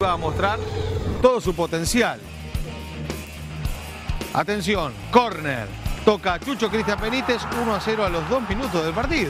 iba a mostrar todo su potencial. Atención, córner. Toca Chucho Cristian Benítez, 1-0 a los 2 minutos del partido.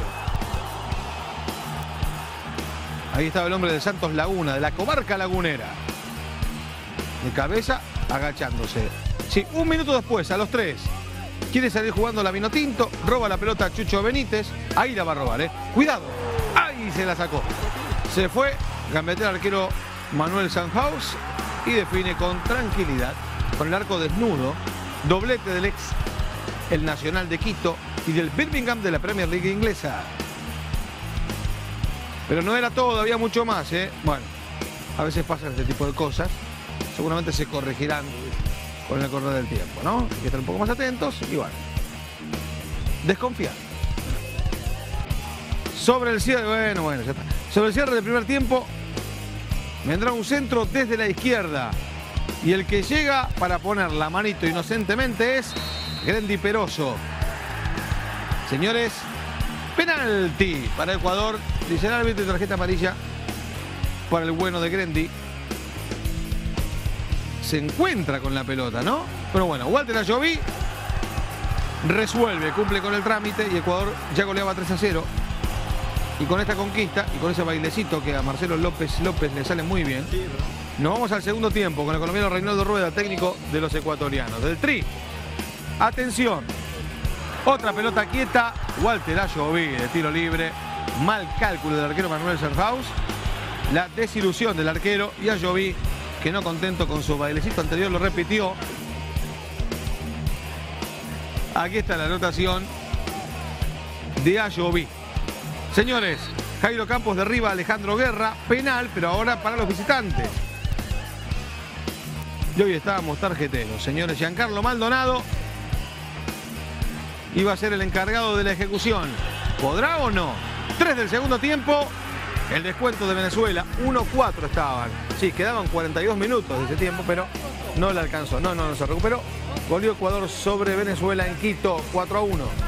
Ahí estaba el hombre de Santos Laguna, de la comarca lagunera. De cabeza, agachándose. Sí, 1 minuto después, a los 3. Quiere salir jugando la Vinotinto, roba la pelota Chucho Benítez. Ahí la va a robar, ¿eh? Cuidado. Ahí se la sacó. Se fue, gambetea el arquero Manuel Sanhaus y define con tranquilidad, con el arco desnudo. Doblete del el Nacional de Quito y del Birmingham de la Premier League inglesa. Pero no era todo, había mucho más, ¿eh? Bueno, a veces pasan este tipo de cosas. Seguramente se corregirán con el correr del tiempo, ¿no? Hay que estar un poco más atentos y bueno. Desconfiar. Sobre el cierre, bueno, ya está. Sobre el cierre del primer tiempo, vendrá un centro desde la izquierda. Y el que llega para poner la manito inocentemente es Grendy Peroso. Señores, penalti para Ecuador. Dice el árbitro y tarjeta amarilla para el bueno de Grendy. Se encuentra con la pelota, ¿no? Pero bueno, Walter Ayoví resuelve, cumple con el trámite y Ecuador ya goleaba 3-0. Y con esta conquista y con ese bailecito que a Marcelo López le sale muy bien, nos vamos al segundo tiempo con el colombiano Reinaldo Rueda, técnico de los ecuatorianos. Del Tri. Atención. Otra pelota quieta. Walter Ayoví de tiro libre. Mal cálculo del arquero Manuel Sanhaus. La desilusión del arquero y Ayoví, que no contento con su bailecito anterior, lo repitió. Aquí está la anotación de Ayoví. Señores, Jairo Campos derriba a Alejandro Guerra, penal, pero ahora para los visitantes. Y hoy estábamos tarjeteros, señores. Giancarlo Maldonado iba a ser el encargado de la ejecución. ¿Podrá o no? 3 del segundo tiempo, el descuento de Venezuela, 1-4 estaban. Sí, quedaban 42 minutos de ese tiempo, pero no le alcanzó, no se recuperó. Goleó Ecuador sobre Venezuela en Quito, 4-1.